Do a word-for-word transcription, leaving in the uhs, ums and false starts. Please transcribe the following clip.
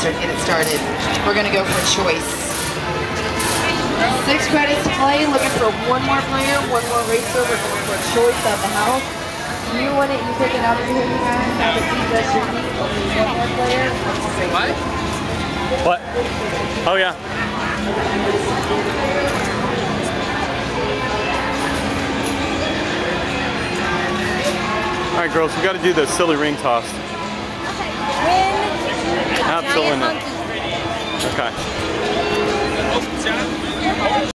together and get it started. We're gonna go for choice. Six credits to play, looking for one more player, one more racer, we're going for choice at the house. You win it, you take it out of here, you guys, have it be just your team, only one more player, one more racer. What? What? Oh yeah. Alright girls, we gotta do the silly ring toss. Win. Absolutely not. Okay.